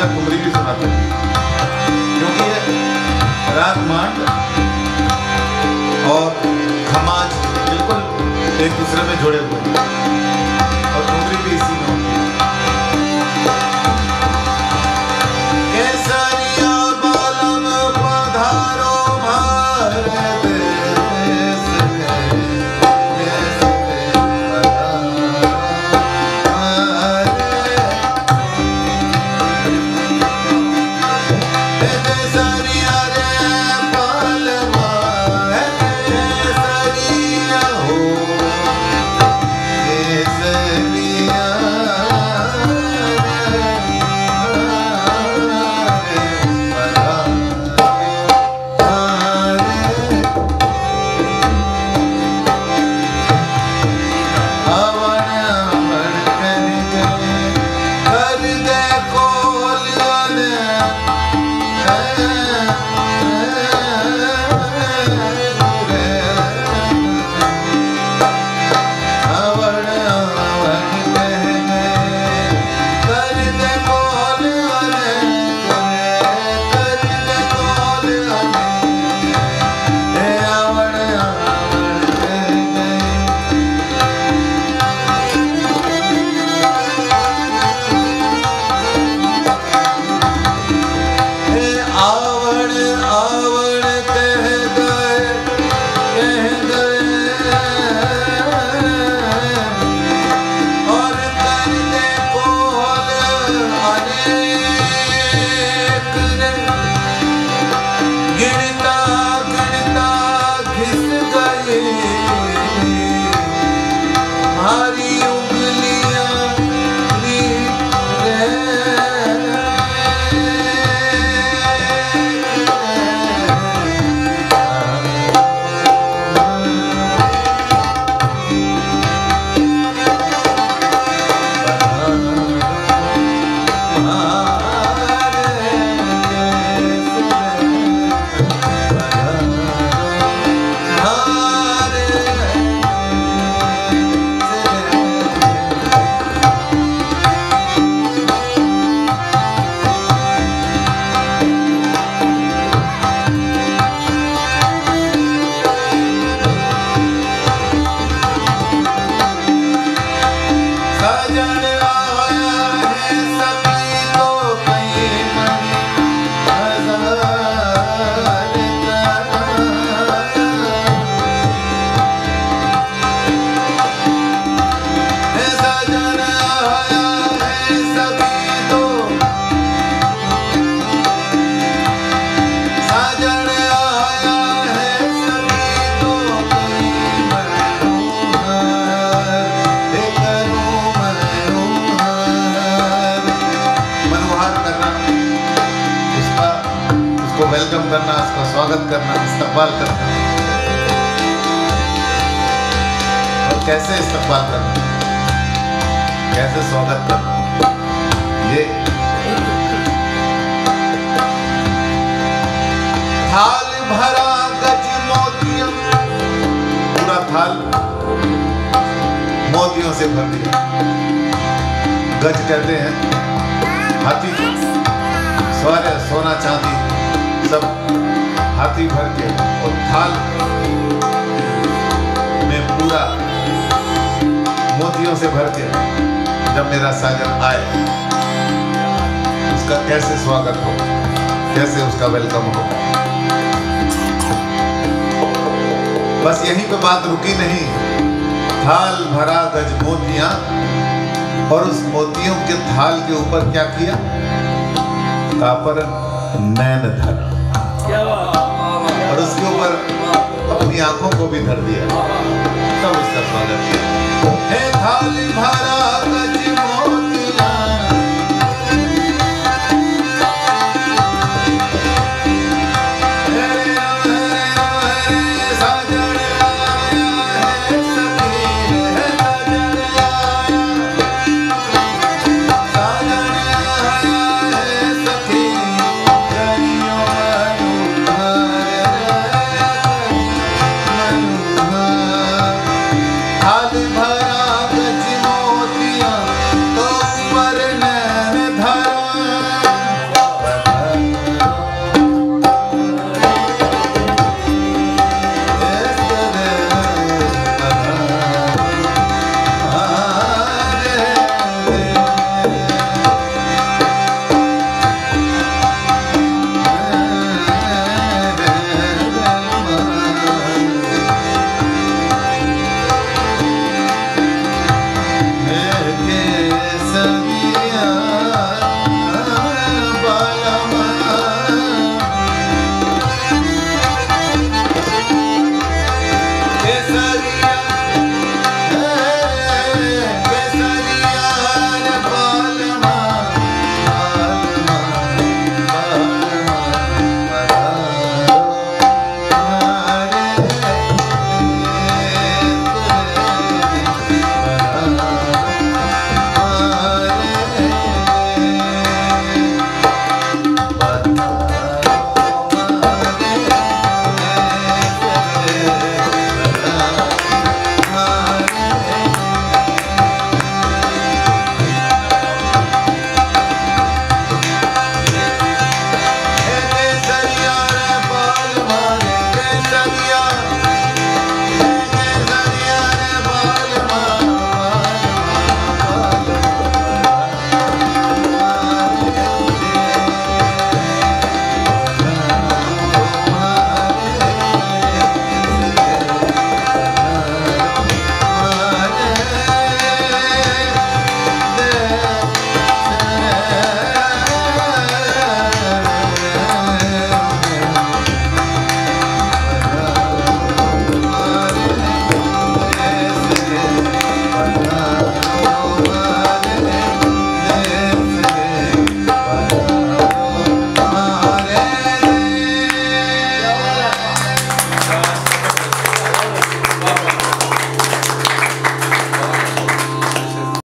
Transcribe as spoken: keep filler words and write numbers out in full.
मैं ठुमरी भी सुनाता हूँ, क्योंकि ये राग मांड और खमाज बिल्कुल एक दूसरे में जुड़े हुए हैं और ठुमरी भी इसी में होती है। केसरिया बालम पधारो भारत देश वेलकम करना, उसका स्वागत करना, इस्तकबाल करना। और कैसे इस्तकबाल करना, कैसे स्वागत करना, ये थाल भरा गज मोतियों, पूरा थाल मोतियों से भर दिया। गज कहते हैं हाथी, सारे सोना चांदी सब हाथी भर के, और थाल में पूरा मोतियों से भर के जब मेरा साजन आए, उसका कैसे स्वागत हो, कैसे उसका वेलकम हो। बस यहीं पे बात रुकी नहीं। थाल भरा गज मोतियां, और उस मोतियों के थाल के ऊपर क्या किया, कापर नैन धरा, और उसके ऊपर अपनी आंखों को भी धर दिया, तब उसका स्वागत किया। हे थाल भरा